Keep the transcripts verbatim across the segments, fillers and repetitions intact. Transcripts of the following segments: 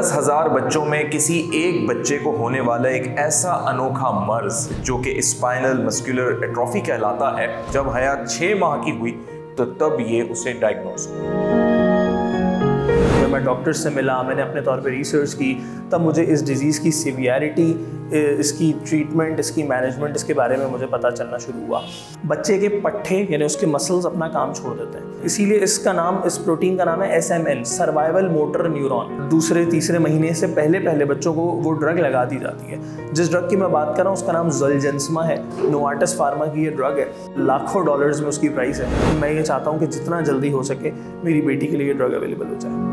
दस हजार बच्चों में किसी एक बच्चे को होने वाला एक ऐसा अनोखा मर्ज जो कि स्पाइनल मस्कुलर एट्रोफी कहलाता है, जब हयात छह माह की हुई तो तब ये उसे डायग्नोज हुआ। मैं डॉक्टर से मिला, मैंने अपने तौर पे रिसर्च की, तब मुझे इस डिज़ीज़ की सीवियरिटी, इसकी ट्रीटमेंट, इसकी मैनेजमेंट, इसके बारे में मुझे पता चलना शुरू हुआ। बच्चे के पट्टे यानी उसके मसल्स अपना काम छोड़ देते हैं, इसीलिए इसका नाम, इस प्रोटीन का नाम है S M N, survival motor neuron. दूसरे तीसरे महीने से पहले पहले बच्चों को वो ड्रग लगा दी जाती है। जिस ड्रग की मैं बात कर रहा हूँ उसका नाम ज़ोलजेंस्मा है, नोवार्टिस फार्मा की ये ड्रग है, लाखों डॉलर्स में उसकी प्राइस है। मैं ये चाहता हूँ कि जितना जल्दी हो सके मेरी बेटी के लिए ये ड्रग अवेलेबल हो जाए।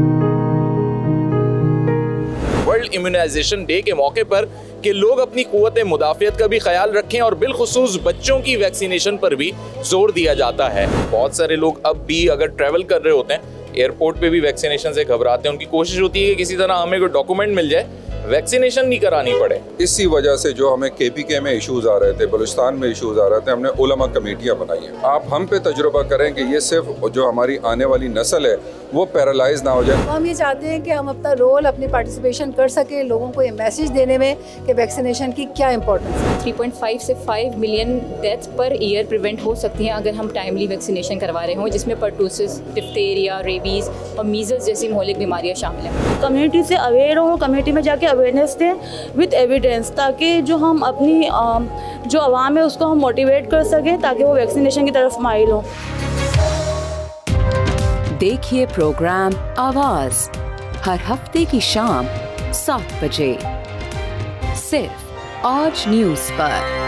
वर्ल्ड इम्यूनाइजेशन डे के मौके पर कि लोग अपनी कुव्वत मुदाफ़ियत का भी ख्याल रखें और बिलखुसूस बच्चों की वैक्सीनेशन पर भी जोर दिया जाता है। बहुत सारे लोग अब भी अगर ट्रैवल कर रहे होते हैं, एयरपोर्ट पे भी वैक्सीनेशन से घबराते हैं। उनकी कोशिश होती है कि किसी तरह हमें कोई डॉक्यूमेंट मिल जाए, वैक्सीनेशन नहीं करानी पड़े। इसी वजह से जो हमें के पी के में इश्यूज आ रहे थे, बलूचिस्तान में इश्यूज आ रहे थे, हमने उलमा कमेटियाँ बनाई हैं। आप हम पे तजुर्बा करें कि ये सिर्फ जो हमारी आने वाली नस्ल है वो पैरालाइज ना हो जाए। हम ये चाहते हैं कि हम अपना रोल, अपनी पार्टिसिपेशन कर सके, लोगों को ये मैसेज देने में कि वैक्सीनेशन की क्या इंपॉर्टेंस है। थ्री पॉइंट फाइव से five million deaths per year prevent हो सकती हैं अगर हम टाइमली वैक्सीनेशन करवा रहे हों, जिसमें पर्टूसिस, डिप्थेरिया, रेबीज़ और मीजल्स जैसी मौलिक बीमारियाँ शामिल हैं। कम्युनिटी से अवेयर हों, कम्युनिटी में जाके अवेयरनेस दें विद एविडेंस, ताकि जो हम अपनी जो आवाम है उसको हम मोटिवेट कर सकें ताकि वो वैक्सीनेशन की तरफ माइल हों। देखिए प्रोग्राम आवाज़ हर हफ्ते की शाम सात बजे सिर्फ आज न्यूज़ पर।